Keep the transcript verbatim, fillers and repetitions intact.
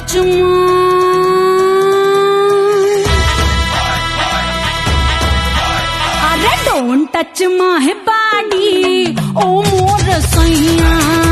Touch अरे don't touch my body ओ मोर सैया।